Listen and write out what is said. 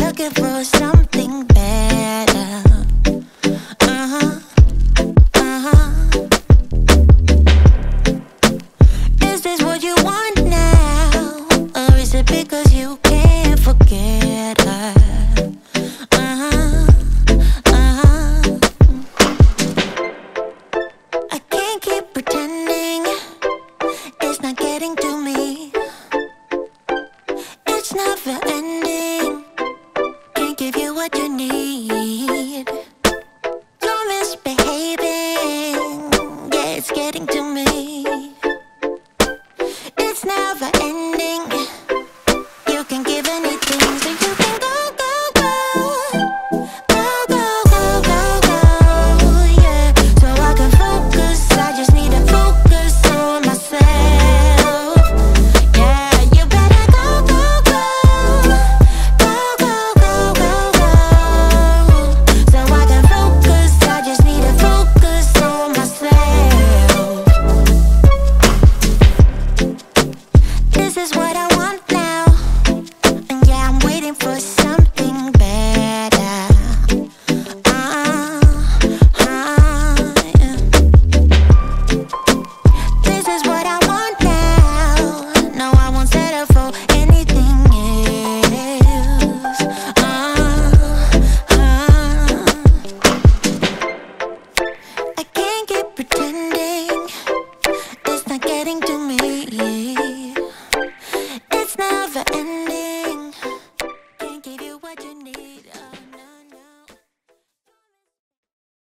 looking for something better. Uh-huh, uh-huh. Is this what you want now? Or is it because you can't forget her? Uh-huh, uh-huh. I can't keep pretending it's not getting to me. It's never ending. Can't give you what you need. You're misbehaving. Yeah, it's getting to me. It's never ending. You can give anything, so you can go, go, go. Go, go, go, go, go, yeah. So I can focus, I just need to focus on myself. Yeah, you better go, go, go. Go, go, go, go, go. So I can focus, I just need to focus on myself. This is what I want now. And yeah, I'm waiting for something better. Yeah. This is what I want now. No, I won't settle for anything else. I can't keep pretending it's not getting to me. It's never ending. Can't give you what you need.